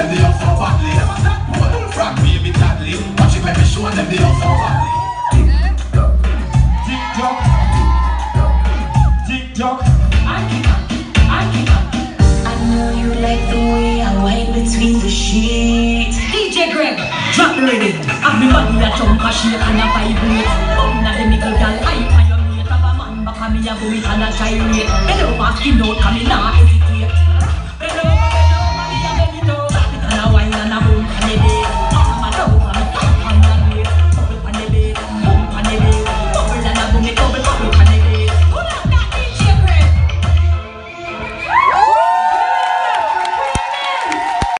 them the up so badly. Bullfrog baby Tadley. Watch it when me show them the up so badly. Tick-tock, tick-tock. I know you like the way I wipe between the sheets. DJ Greg, drop the rhythm. Have me body a jump a shake and a vibrate. Bum na the middle girl, I pioneer. Have a man back a me a go it and a gyrate. Hello, asking out, come in now.